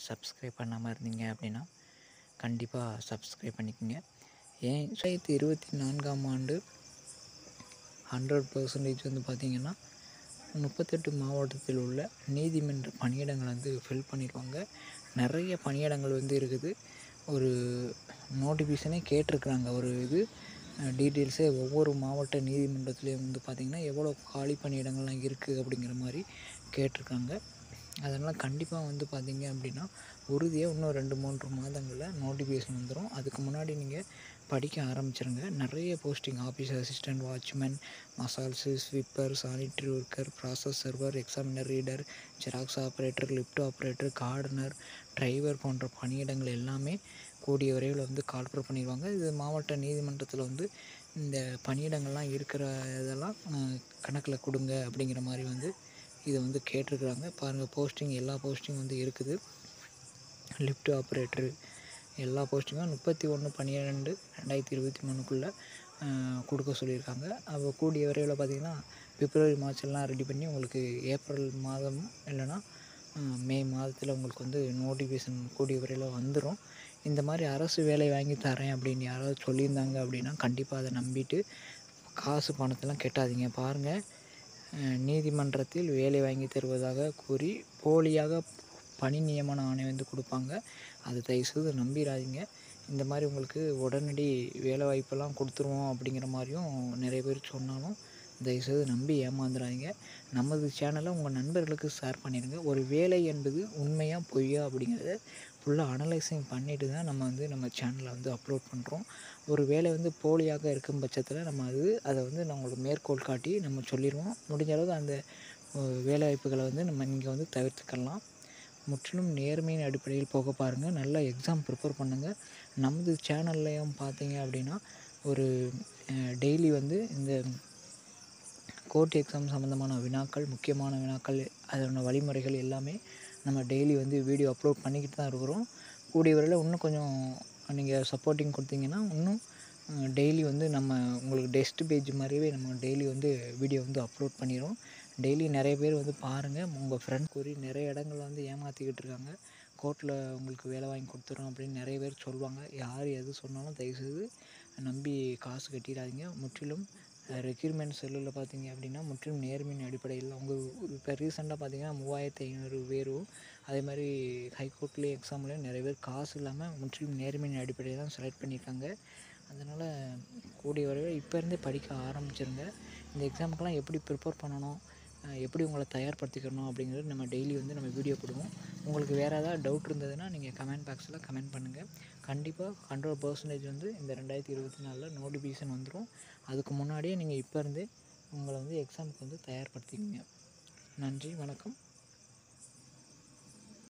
Subscribe பண்ணாமல் இருந்தீங்க அப்படின்னா கண்டிப்பாக சப்ஸ்கிரைப் பண்ணிக்கோங்க. ஏன் 2024ஆம் ஆண்டு 100% வந்து பார்த்திங்கன்னா 38 மாவட்டத்தில் உள்ள நீதிமன்ற பணியிடங்கள் வந்து ஃபில் பண்ணிடுவாங்க. நிறைய பணியிடங்கள் வந்து இருக்குது. ஒரு நோட்டிஃபிகேஷனே கேட்டிருக்குறாங்க. ஒரு டீட்டெயில்ஸே ஒவ்வொரு மாவட்ட நீதிமன்றத்துலேயும் வந்து பார்த்திங்கன்னா எவ்வளோ காலி பணியிடங்கள்லாம் இருக்குது அப்படிங்கிற மாதிரி கேட்டிருக்காங்க. அதனால் கண்டிப்பாக வந்து பார்த்திங்க அப்படின்னா உறுதியாக இன்னும் 2-3 மாதங்களில் நோட்டிஃபிகேஷன் வந்துடும். அதுக்கு முன்னாடி நீங்கள் படிக்க ஆரம்பிச்சிருங்க. நிறைய போஸ்டிங் ஆஃபீஸ் அசிஸ்டன்ட், வாட்ச்மேன், மசால்ஸு, sweeper, sanitary worker, process server, examiner reader, xerox operator, lift operator, gardener, driver போன்ற பணியிடங்கள் எல்லாமே கூடிய விரைவில் வந்து கால்ஃபர் பண்ணிடுவாங்க. இது மாவட்ட நீதிமன்றத்தில் வந்து இந்த பணியிடங்கள்லாம் இருக்கிற இதெல்லாம் கணக்கில் கொடுங்க அப்படிங்கிற மாதிரி வந்து இதை வந்து கேட்டிருக்குறாங்க. பாருங்கள், போஸ்டிங் எல்லா போஸ்டிங் வந்து இருக்குது. லிஃப்ட் ஆப்ரேட்டரு எல்லா போஸ்டிங்கும் 31/12/2023க்குள்ளே கொடுக்க சொல்லியிருக்காங்க. அப்போ கூடிய விரைவில் பார்த்திங்கன்னா பிப்ரவரி மார்ச்லாம் ரெடி பண்ணி உங்களுக்கு ஏப்ரல் மாதம் இல்லைனா மே மாதத்தில் உங்களுக்கு வந்து நோட்டிஃபிகேஷன் கூடிய விரைவில் வந்துடும். இந்த மாதிரி அரசு வேலை வாங்கி தரேன் அப்படின்னு யாராவது சொல்லியிருந்தாங்க அப்படின்னா கண்டிப்பாக அதை நம்பிட்டு காசு பணத்தெல்லாம் கெட்டாதீங்க. பாருங்கள், நீதிமன்றத்தில் வேலை வாங்கி தருவதாக கூறி போலியாக பணி நியமன ஆணை வந்து கொடுப்பாங்க. அது தயவுசெய்து நம்பிடாதீங்க. இந்த மாதிரி உங்களுக்கு உடனடி வேலை வாய்ப்பெல்லாம் கொடுத்துருவோம் அப்படிங்கிற மாதிரியும் நிறைய பேர் சொன்னாலும் தயவுசெய்து நம்பி ஏமாந்துடாதீங்க. நமது சேனலை உங்கள் நண்பர்களுக்கு ஷேர் பண்ணிடுங்க. ஒரு வேலை என்பது உண்மையா பொய்யா அப்படிங்கிறத ஃபுல்லாக அனலைசிங் பண்ணிவிட்டு தான் நம்ம சேனலை வந்து அப்லோட் பண்ணுறோம். ஒரு வேலை வந்து போலியாக இருக்கும் பட்சத்தில் நம்ம அதை வந்து நம்மளுக்கு மேற்கோள் காட்டி நம்ம சொல்லிடுவோம். முடிஞ்ச அளவுக்கு அந்த வேலைவாய்ப்புகளை வந்து நீங்கள் வந்து தவிர்த்துக்கலாம். முற்றிலும் நேர்மையின் அடிப்படையில் போக பாருங்கள். நல்லா எக்ஸாம் ப்ரிப்பேர் பண்ணுங்கள். நமது சேனல்லையும் பார்த்தீங்க அப்படின்னா ஒரு டெய்லி வந்து இந்த கோர்ட் எக்ஸாம் சம்மந்தமான வினாக்கள், முக்கியமான வினாக்கள், அதோட வழிமுறைகள் எல்லாமே நம்ம டெய்லி வந்து வீடியோ அப்லோட் பண்ணிக்கிட்டு தான் இருக்கிறோம். கூடிய விரைவில் இன்னும் கொஞ்சம் நீங்கள் சப்போர்ட்டிங் கொடுத்தீங்கன்னா இன்னும் டெய்லி வந்து நம்ம உங்களுக்கு டெஸ்ட் பேஜ் மாதிரியே நம்ம டெய்லி வந்து வீடியோ வந்து அப்லோட் பண்ணிடுவோம். டெய்லி நிறைய பேர் வந்து பாருங்கள். உங்கள் ஃப்ரெண்ட் கூறி நிறைய இடங்களில் வந்து ஏமாற்றிக்கிட்டு இருக்காங்க. கோர்ட்டில் உங்களுக்கு வேலை வாங்கி கொடுத்துறோம் அப்படின்னு நிறைய பேர் சொல்லுவாங்க. யார் எது சொன்னாலும் தயவுசெய்து நம்பி காசு கட்டிடாதீங்க. முற்றிலும் ரெக்யூர்மெண்ட் செல்லில் பார்த்தீங்க அப்படின்னா முற்றிலும் நேர்மையின் அடிப்படையில் இப்போ ரீசெண்டாக பார்த்தீங்கன்னா 3500 பேரும் அதே மாதிரி ஹைகோர்ட்லேயும் எக்ஸாம்லேயும் நிறைய பேர் காசு இல்லாமல் முற்றிலும் நேர்மையின் அடிப்படையில் தான் செலக்ட் பண்ணியிருக்காங்க. அதனால் கூடிய வரையில் இப்போ இருந்தே படிக்க ஆரம்பிச்சிருங்க. இந்த எக்ஸாமுக்கெல்லாம் எப்படி ப்ரிப்பேர் பண்ணணும், எப்படி உங்களை தயார்படுத்திக்கணும் அப்படிங்கிறது நம்ம டெய்லி வந்து நம்ம வீடியோ போடுவோம். உங்களுக்கு வேறு ஏதாவது டவுட் இருந்ததுன்னா நீங்கள் கமெண்ட் பாக்ஸில் கமெண்ட் பண்ணுங்கள். கண்டிப்பாக 100% வந்து இந்த 2024 நோட்டிஃபிகேஷன் வந்துடும். அதுக்கு முன்னாடியே நீங்கள் இப்போ இருந்தே உங்களை வந்து எக்ஸாமுக்கு வந்து தயார்படுத்திக்கங்க. நன்றி, வணக்கம்.